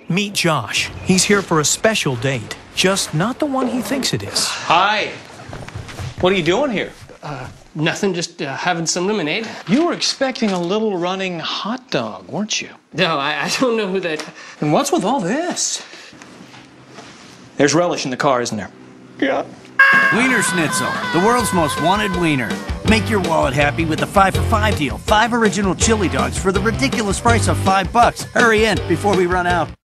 Meet Josh. He's here for a special date. Just not the one he thinks it is. Hi. What are you doing here? Nothing, just having some lemonade. You were expecting a little running hot dog, weren't you? No, I don't know who that... And what's with all this? There's relish in the car, isn't there? Yeah. Wienerschnitzel, the world's most wanted wiener. Make your wallet happy with the 5 for 5 deal. 5 original chili dogs for the ridiculous price of $5. Hurry in before we run out.